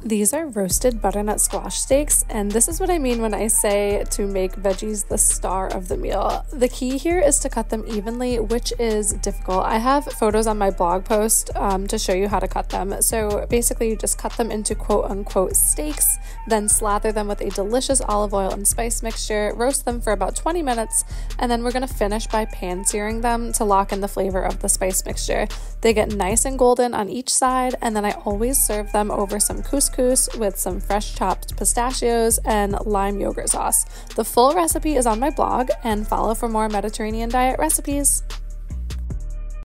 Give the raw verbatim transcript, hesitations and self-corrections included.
These are roasted butternut squash steaks, and this is what I mean when I say to make veggies the star of the meal. The key here is to cut them evenly, which is difficult. I have photos on my blog post um, to show you how to cut them. So basically you just cut them into quote unquote steaks, then slather them with a delicious olive oil and spice mixture, roast them for about twenty minutes, and then we're going to finish by pan searing them to lock in the flavor of the spice mixture. They get nice and golden on each side, and then I always serve them over some couscous with some fresh chopped pistachios and lime yogurt sauce. The full recipe is on my blog, and follow for more Mediterranean diet recipes.